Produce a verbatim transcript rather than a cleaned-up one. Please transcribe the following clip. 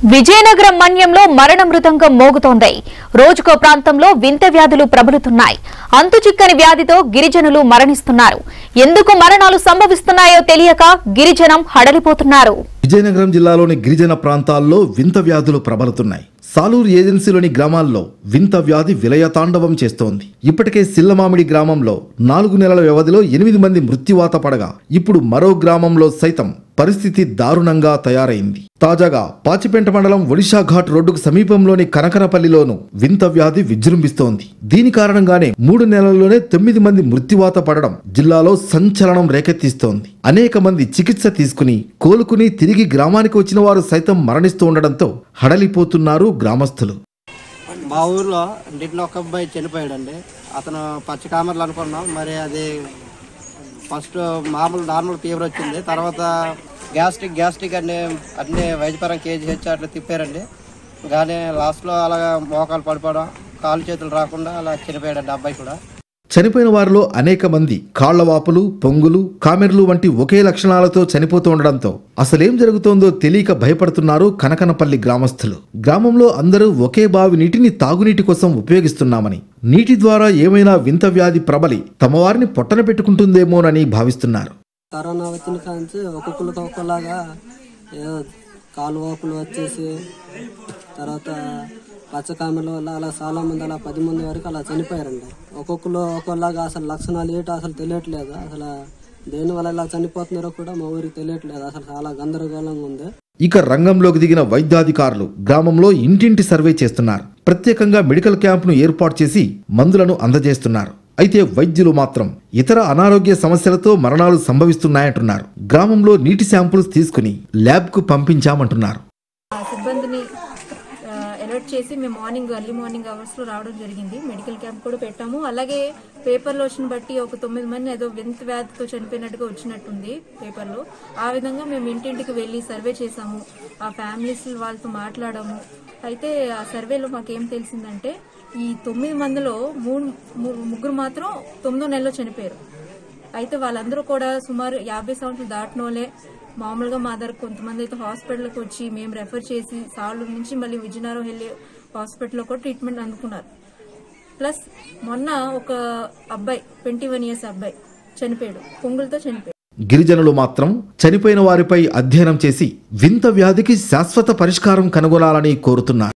విజయనగర మన్యంలో మరణ మృతంగం మోగుతోంది. రోజుకో ప్రాంతంలో వింత వ్యాధులు ప్రబలుతున్నాయి. అంతుచిక్కని వ్యాధితో గిరిజనులు మరణిస్తున్నారు. ఎందుకు మరణాలు సంభవిస్తున్నాయో తెలియక గిరిజనం హడలిపోతున్నారు. విజయనగరం జిల్లాలోని గిరిజన ప్రాంతాల్లో వింత వ్యాధులు ప్రబలుతున్నాయి. సాలూరు ఏజెన్సీలోని గ్రామాల్లో వింత వ్యాధి విలయతాండవం చేస్తోంది. ఇప్పటికే సిల్లమామిడి గ్రామంలో నాలుగు నెలల వ్యవధిలో ఎనిమిది మంది మృత్యువాత పడగా ఇప్పుడు మరో గ్రామంలో సైతం పరిస్థితి దారుణంగా తయారైంది. తాజాగా పాచిపెంట మండలం ఒడిషా ఘాట్ రోడ్డుకు సమీపంలోని కనకనపల్లిలోనూ వింత వ్యాధి విజృంభిస్తోంది. దీని కారణంగానే మూడు నెలల్లోనే తొమ్మిది మంది మృత్యువాత పడడం జిల్లాలో సంచలనం రేకెత్తిస్తోంది. అనేక మంది చికిత్స తీసుకుని కోలుకుని తిరిగి గ్రామానికి వచ్చిన వారు సైతం మరణిస్తూ ఉండడంతో హడలిపోతున్నారు గ్రామస్తులు. మా ఊర్లో ఇంట్లో ఒక అబ్బాయి చనిపోయాడండి. అతను పచ్చ కామర్లు అనుకున్నాం, మరి అది ఫస్ట్ మామూలు నార్మల్ ఫీవర్ వచ్చింది. తర్వాత గ్యాస్ట్రిక్ గ్యాస్ట్రిక్ అన్ని అన్ని వైద్యపరం కేజీ హెచ్ అట్లా తిప్పారండి. కానీ లాస్ట్లో అలాగా మోకాలు పడిపోవడం, కాలు చేతులు రాకుండా అలా చనిపోయాడండి అబ్బాయి కూడా. చనిపోయిన వారిలో అనేక మంది కాళ్లవాపులు, పొంగులు, కామెర్లు వంటి ఒకే లక్షణాలతో చనిపోతూ ఉండడంతో అసలేం జరుగుతోందో తెలియక భయపడుతున్నారు కనకనపల్లి గ్రామస్తులు. గ్రామంలో అందరూ ఒకే బావి నీటిని తాగునీటి కోసం ఉపయోగిస్తున్నామని, నీటి ద్వారా ఏమైనా వింత వ్యాధి ప్రబలి తమ వారిని పొట్టన పెట్టుకుంటుందేమోనని భావిస్తున్నారు. కరోనా వచ్చిన కాంచి ఒక్కొక్కరికి ఒక్కొక్కలాగా కాలువాపులు వచ్చేసి, తర్వాత పచ్చకామెల వల్ల అలా చాలా మంది అలా పది మంది వరకు అలా చనిపోయారండి. ఒక్కొక్కరు ఒక్కొక్కలాగా అసలు లక్షణాలు ఏంటో అసలు తెలియట్లేదు. అసలు దేని వల్ల ఇలా చనిపోతున్నారో కూడా మా ఊరికి తెలియట్లేదు. అసలు చాలా గందరగోళంగా ఉంది. ఇక రంగంలోకి దిగిన వైద్యాధికారులు గ్రామంలో ఇంటింటి సర్వే చేస్తున్నారు. ప్రత్యేకంగా మెడికల్ క్యాంపును ఏర్పాటు చేసి మందులను అందజేస్తున్నారు. అయితే వైద్యులు మాత్రం ఇతర అనారోగ్య సమస్యలతో మరణాలు సంభవిస్తున్నాయంటున్నారు. గ్రామంలో నీటి శాంపుల్స్ తీసుకుని ల్యాబ్ కు పంపించామంటున్నారు. సిబ్బందిని అలర్ట్ చేసి మేము మార్నింగ్ ఎర్లీ మార్నింగ్ అవర్స్ లో రావడం జరిగింది. మెడికల్ క్యాంప్ కూడా పెట్టాము. అలాగే పేపర్లో వచ్చిన బట్టి ఒక తొమ్మిది మంది ఏదో వింత వ్యాధితో చనిపోయినట్టుగా వచ్చినట్టుంది పేపర్లో. ఆ విధంగా మేము ఇంటింటికి వెళ్లి సర్వే చేసాము. ఆ ఫ్యామిలీస్ వాళ్ళతో మాట్లాడాము. అయితే ఆ సర్వేలో మాకేం తెలిసిందంటే ఈ తొమ్మిది మందిలో మూడు ముగ్గురు మాత్రం తొమ్మిదో నెలలో చనిపోయారు. అయితే వాళ్ళందరూ కూడా సుమారు యాభై సంవత్సరాలు దాటినోలే. మామూలుగా మా దగ్గర కొంతమంది అయితే హాస్పిటల్కి వచ్చి మేము రెఫర్ చేసి సాలూరు నుంచి మళ్ళీ విజయనగరం వెళ్ళి హాస్పిటల్లో కూడా ట్రీట్మెంట్ అందుకున్నారు. ప్లస్ మొన్న ఒక అబ్బాయి ట్వంటీ వన్ ఇయర్స్ అబ్బాయి చనిపోయాడు, పొంగులతో చనిపోయాడు. గిరిజనులు మాత్రం చనిపోయిన వారిపై అధ్యయనం చేసి వింత వ్యాధికి శాశ్వత పరిష్కారం కనుగొనాలని కోరుతున్నారు.